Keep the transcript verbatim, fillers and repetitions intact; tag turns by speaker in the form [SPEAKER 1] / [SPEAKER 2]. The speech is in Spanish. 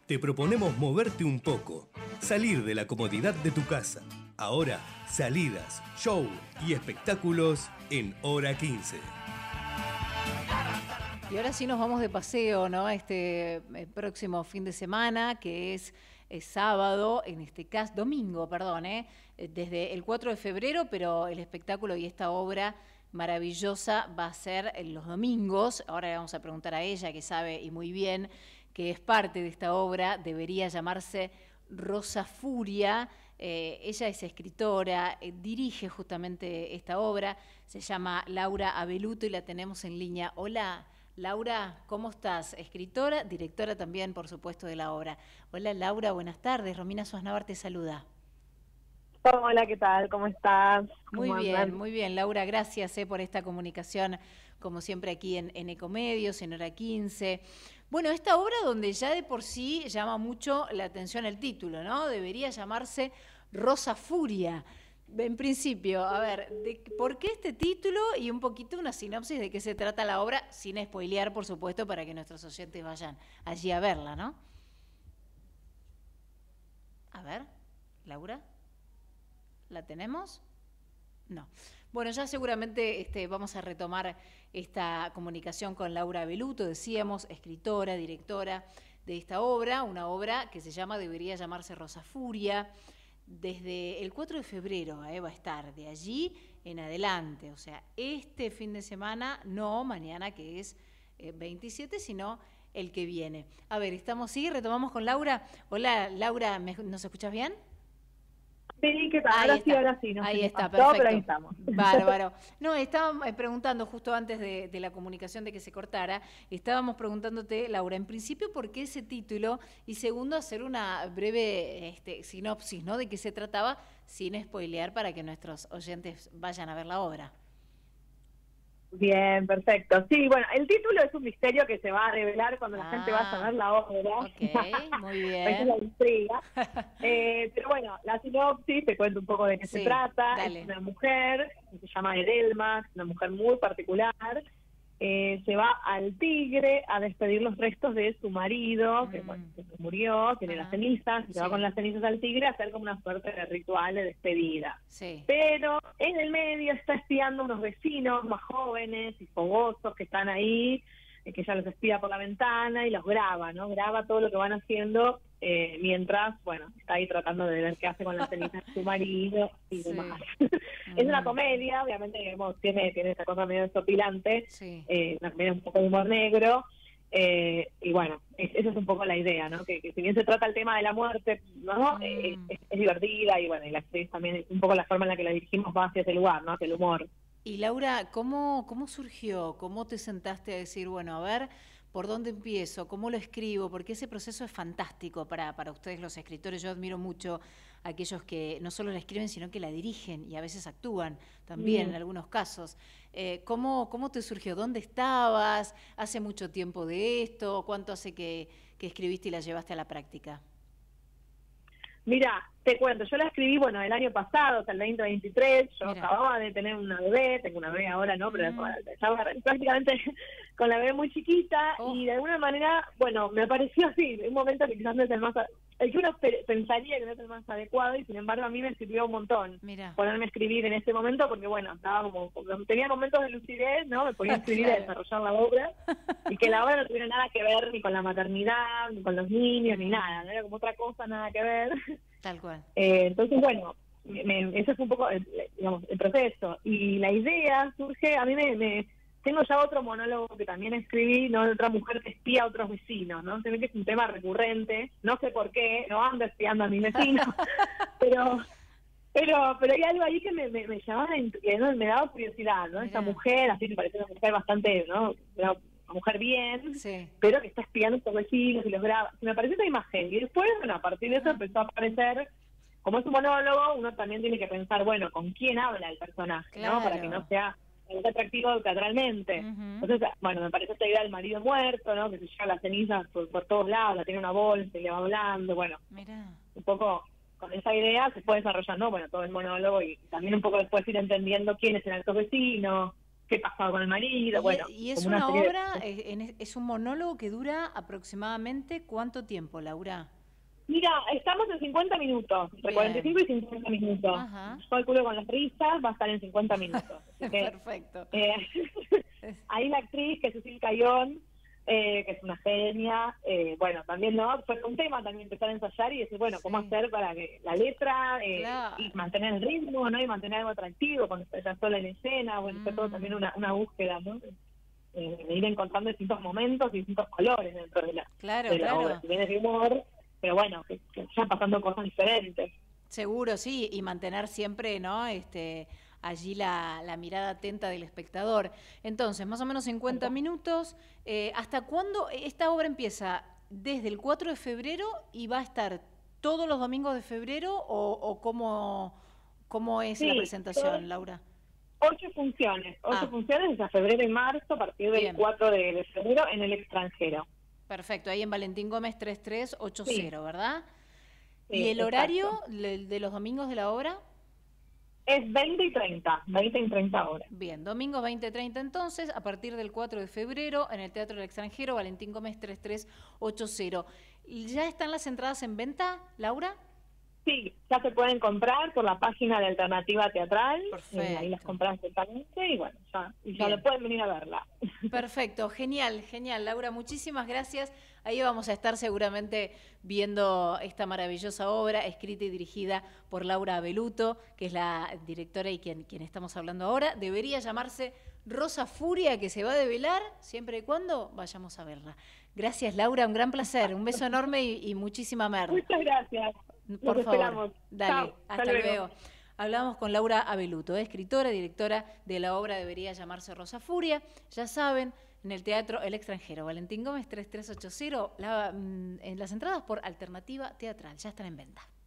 [SPEAKER 1] Te proponemos moverte un poco, salir de la comodidad de tu casa. Ahora, salidas, show y espectáculos en Hora quince.
[SPEAKER 2] Y ahora sí nos vamos de paseo, ¿no? Este próximo fin de semana, que es, es sábado, en este caso, domingo, perdón, ¿eh? Desde el cuatro de febrero, pero el espectáculo y esta obra maravillosa va a ser en los domingos. Ahora le vamos a preguntar a ella, que sabe y muy bien que es parte de esta obra. Debería llamarse Rosa Furia. Eh, ella es escritora, eh, dirige justamente esta obra. Se llama Laura Abeluto y la tenemos en línea. Hola, Laura, ¿cómo estás? Escritora, directora también, por supuesto, de la obra. Hola, Laura, buenas tardes. Romina Sosnavar te saluda.
[SPEAKER 3] Hola, ¿qué tal? ¿Cómo estás? ¿Cómo
[SPEAKER 2] Muy bien,
[SPEAKER 3] andan?
[SPEAKER 2] muy bien, Laura, gracias eh, por esta comunicación, como siempre aquí en, en Ecomedios, en Hora quince. Bueno, esta obra donde ya de por sí llama mucho la atención el título, ¿no? Debería llamarse Rosa Furia. En principio, a ver, de, ¿por qué este título? Y un poquito una sinopsis de qué se trata la obra, sin spoilear, por supuesto, para que nuestros oyentes vayan allí a verla, ¿no? A ver, Laura, ¿la tenemos? No. Bueno, ya seguramente este, vamos a retomar esta comunicación con Laura Abeluto, decíamos, escritora, directora de esta obra, una obra que se llama, debería llamarse Rosa Furia. Desde el cuatro de febrero eh, va a estar, de allí en adelante, o sea, este fin de semana, no mañana que es eh, veintisiete, sino el que viene. A ver, estamos, sí, retomamos con Laura. Hola, Laura, ¿me, ¿nos escuchás bien?
[SPEAKER 3] Sí, ¿qué tal?
[SPEAKER 2] Ahí
[SPEAKER 3] ahora
[SPEAKER 2] está.
[SPEAKER 3] sí, ahora sí. No
[SPEAKER 2] ahí
[SPEAKER 3] sé
[SPEAKER 2] está,
[SPEAKER 3] qué pasó,
[SPEAKER 2] perfecto.
[SPEAKER 3] pero ahí estamos.
[SPEAKER 2] Bárbaro. No, estaba preguntando justo antes de, de la comunicación de que se cortara, estábamos preguntándote, Laura, en principio, ¿por qué ese título? Y segundo, hacer una breve este, sinopsis, ¿no? De qué se trataba, sin spoilear para que nuestros oyentes vayan a ver la obra.
[SPEAKER 3] Bien, perfecto. Sí, bueno, el título es un misterio que se va a revelar cuando
[SPEAKER 2] Ah,
[SPEAKER 3] la gente vaya a ver la obra.
[SPEAKER 2] Ok, muy bien.
[SPEAKER 3] Esa es la intriga. Eh, pero bueno, la sinopsis, te cuento un poco de qué
[SPEAKER 2] Sí,
[SPEAKER 3] se trata.
[SPEAKER 2] dale.
[SPEAKER 3] Es una mujer, que se llama Edelma, una mujer muy particular. Eh, se va al Tigre a despedir los restos de su marido, que,
[SPEAKER 2] Mm.
[SPEAKER 3] bueno, que murió, tiene
[SPEAKER 2] Ajá.
[SPEAKER 3] las cenizas, y se va
[SPEAKER 2] Sí.
[SPEAKER 3] con las cenizas al Tigre a hacer como una suerte de ritual de despedida.
[SPEAKER 2] Sí.
[SPEAKER 3] Pero en el medio está espiando unos vecinos más jóvenes y fogosos que están ahí, eh, que ella los espía por la ventana y los graba, ¿no? Graba todo lo que van haciendo eh, mientras, bueno, está ahí tratando de ver qué hace con las cenizas de su marido y
[SPEAKER 2] Sí.
[SPEAKER 3] demás. Es una
[SPEAKER 2] Mm.
[SPEAKER 3] comedia, obviamente, digamos, tiene, tiene esa cosa medio desopilante,
[SPEAKER 2] Sí.
[SPEAKER 3] eh, una comedia un poco de humor negro. Eh, y bueno, es, esa es un poco la idea, ¿no? Que, que si bien se trata el tema de la muerte, ¿no?
[SPEAKER 2] Mm.
[SPEAKER 3] Eh, es, es divertida y bueno, y la actriz también, es un poco la forma en la que la dirigimos va hacia ese lugar, ¿no? Hacia el humor.
[SPEAKER 2] Y Laura, ¿cómo, cómo surgió? ¿Cómo te sentaste a decir, bueno, a ver, ¿por dónde empiezo? ¿Cómo lo escribo? Porque ese proceso es fantástico para, para ustedes los escritores. Yo admiro mucho a aquellos que no solo la escriben, sino que la dirigen y a veces actúan también
[SPEAKER 3] Mm.
[SPEAKER 2] en algunos casos. Eh, ¿cómo, ¿Cómo te surgió? ¿Dónde estabas? ¿Hace mucho tiempo de esto? ¿Cuánto hace que, que escribiste y la llevaste a la práctica?
[SPEAKER 3] Mira, te cuento, yo la escribí, bueno, el año pasado, hasta el veinte veintitrés, yo
[SPEAKER 2] Mira.
[SPEAKER 3] acababa de tener una bebé, tengo una bebé ahora, ¿no? Pero
[SPEAKER 2] Mm.
[SPEAKER 3] estaba prácticamente con la bebé muy chiquita
[SPEAKER 2] Oh.
[SPEAKER 3] y de alguna manera, bueno, me pareció así, un momento que quizás no es el más, el que uno pe- pensaría que no es el más adecuado y sin embargo a mí me sirvió un montón
[SPEAKER 2] Mira.
[SPEAKER 3] ponerme a escribir en ese momento porque, bueno, estaba como, tenía momentos de lucidez, ¿no? Me ponía a escribir y a
[SPEAKER 2] Claro.
[SPEAKER 3] desarrollar la obra y que la obra no tuviera nada que ver ni con la maternidad, ni con los niños, ni nada, no era como otra cosa, nada que ver.
[SPEAKER 2] Tal cual.
[SPEAKER 3] Eh, entonces, bueno, me, me- ese fue un poco el, digamos, el proceso. Y la idea surge, a mí me, me- tengo ya otro monólogo que también escribí, ¿no? De otra mujer que espía a otros vecinos, ¿no? Se ve que es un tema recurrente, no sé por qué, no ando espiando a mis vecinos, pero pero pero hay algo ahí que me, me, me llamaba, que ¿no? me daba curiosidad, ¿no?
[SPEAKER 2] Mirá.
[SPEAKER 3] Esta mujer, así me parece una mujer bastante, ¿no? Una mujer bien,
[SPEAKER 2] Sí.
[SPEAKER 3] pero que está espiando a estos vecinos y los graba. Me pareció esa imagen. Y después, bueno, a partir de eso empezó a aparecer, como es un monólogo, uno también tiene que pensar, bueno, ¿con quién habla el personaje,
[SPEAKER 2] Claro.
[SPEAKER 3] no? Para que no sea muy atractivo teatralmente.
[SPEAKER 2] Ujú.
[SPEAKER 3] Entonces, bueno, me pareció esta idea del marido muerto, ¿no? Que se lleva las cenizas por, por todos lados, la tiene en una bolsa y le va hablando, bueno,
[SPEAKER 2] Mira.
[SPEAKER 3] un poco con esa idea se fue desarrollando, bueno, todo el monólogo y también un poco después ir entendiendo quiénes eran estos vecinos, qué pasaba con el marido,
[SPEAKER 2] y,
[SPEAKER 3] bueno.
[SPEAKER 2] Y es
[SPEAKER 3] como
[SPEAKER 2] una,
[SPEAKER 3] una
[SPEAKER 2] obra, de... es, es un monólogo que dura aproximadamente ¿cuánto tiempo, Laura?
[SPEAKER 3] Mira, estamos en cincuenta minutos, entre cuarenta y cinco y cincuenta minutos.
[SPEAKER 2] Ajá.
[SPEAKER 3] Yo calculo con las risas va a estar en cincuenta minutos. Así que,
[SPEAKER 2] perfecto.
[SPEAKER 3] Eh, ahí la actriz, que es Cecil Cayón, eh, que es una genia, eh, bueno, también no fue un tema también empezar a ensayar y decir, bueno, ¿cómo
[SPEAKER 2] sí.
[SPEAKER 3] hacer para que la letra eh,
[SPEAKER 2] claro.
[SPEAKER 3] y mantener el ritmo, ¿no? Y mantener algo atractivo cuando está ella sola en escena, bueno, mm. fue todo también una, una búsqueda, ¿no? Eh, de ir encontrando distintos momentos y distintos colores dentro de la,
[SPEAKER 2] claro,
[SPEAKER 3] de la
[SPEAKER 2] claro.
[SPEAKER 3] obra. Si bien es de humor, pero bueno, que, que están pasando cosas diferentes.
[SPEAKER 2] Seguro, sí, y mantener siempre, ¿no? Este, allí la, la mirada atenta del espectador. Entonces, más o menos cincuenta minutos. Eh, ¿Hasta cuándo esta obra empieza? ¿Desde el cuatro de febrero y va a estar todos los domingos de febrero o, o cómo, cómo es sí, la presentación, todo, Laura?
[SPEAKER 3] Ocho funciones, ocho ah. funciones desde febrero y marzo, a partir del Bien. cuatro de febrero en el extranjero.
[SPEAKER 2] Perfecto, ahí en Valentín Gómez treinta y tres ochenta, sí. ¿verdad?
[SPEAKER 3] Sí,
[SPEAKER 2] ¿Y el horario de, de los domingos de la obra?
[SPEAKER 3] Es veinte y treinta, veinte y treinta horas.
[SPEAKER 2] Bien, domingo veinte y treinta entonces, a partir del cuatro de febrero, en el Teatro del Extranjero, Valentín Gómez treinta y tres ochenta. ¿Ya están las entradas en venta, Laura?
[SPEAKER 3] Sí, ya se pueden comprar por la página de Alternativa Teatral.
[SPEAKER 2] Perfecto.
[SPEAKER 3] Eh, ahí las compras directamente y bueno, ya, ya le pueden venir a verla.
[SPEAKER 2] Perfecto, genial, genial. Laura, muchísimas gracias. Ahí vamos a estar seguramente viendo esta maravillosa obra, escrita y dirigida por Laura Abeluto, que es la directora y quien, quien estamos hablando ahora. Debería llamarse Rosa Furia, que se va a develar siempre y cuando vayamos a verla. Gracias, Laura, un gran placer. Un beso enorme y, y muchísima merda.
[SPEAKER 3] Muchas gracias.
[SPEAKER 2] Por
[SPEAKER 3] Nos
[SPEAKER 2] favor,
[SPEAKER 3] esperamos.
[SPEAKER 2] dale,
[SPEAKER 3] Chao,
[SPEAKER 2] hasta, hasta luego. luego. Hablamos con Laura Abeluto, escritora, directora de la obra Debería llamarse Rosa Furia. Ya saben, en el Teatro El Extranjero, Valentín Gómez treinta y tres ochenta, la, en las entradas por Alternativa Teatral, ya están en venta.